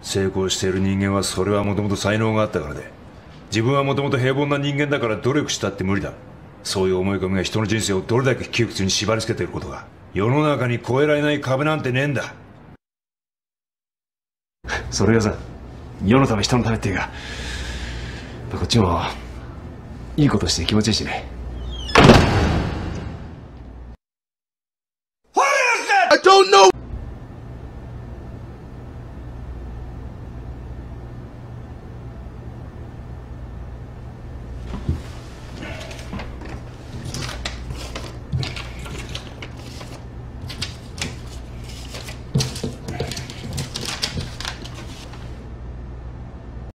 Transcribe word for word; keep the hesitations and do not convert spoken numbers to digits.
成功している人間はそれはもともと才能があったからで、自分はもともと平凡な人間だから努力したって無理だ。そういう思い込みが人の人生をどれだけ窮屈に縛り付けていることが。世の中に越えられない壁なんてねえんだ。 それがさ、世のため人のためっていうか、こっちもいいことして気持ちいいしね。 I don't know